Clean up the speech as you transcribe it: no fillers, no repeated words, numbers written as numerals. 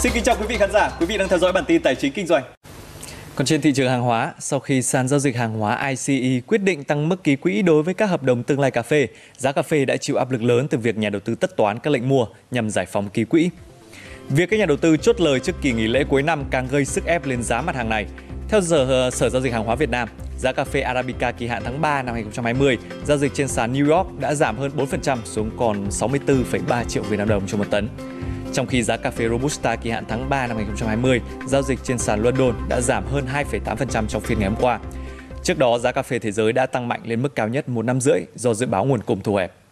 Xin kính chào quý vị khán giả, quý vị đang theo dõi bản tin tài chính kinh doanh. Còn trên thị trường hàng hóa, sau khi sàn giao dịch hàng hóa ICE quyết định tăng mức ký quỹ đối với các hợp đồng tương lai cà phê, giá cà phê đã chịu áp lực lớn từ việc nhà đầu tư tất toán các lệnh mua nhằm giải phóng ký quỹ. Việc các nhà đầu tư chốt lời trước kỳ nghỉ lễ cuối năm càng gây sức ép lên giá mặt hàng này. Theo Sở Giao dịch Hàng hóa Việt Nam, giá cà phê Arabica kỳ hạn tháng 3 năm 2020 giao dịch trên sàn New York đã giảm hơn 4% xuống còn 64,3 triệu Việt Nam đồng cho một tấn. Trong khi giá cà phê Robusta kỳ hạn tháng 3 năm 2020 giao dịch trên sàn London đã giảm hơn 2,8% trong phiên ngày hôm qua. Trước đó, giá cà phê thế giới đã tăng mạnh lên mức cao nhất một năm rưỡi do dự báo nguồn cung thu hẹp.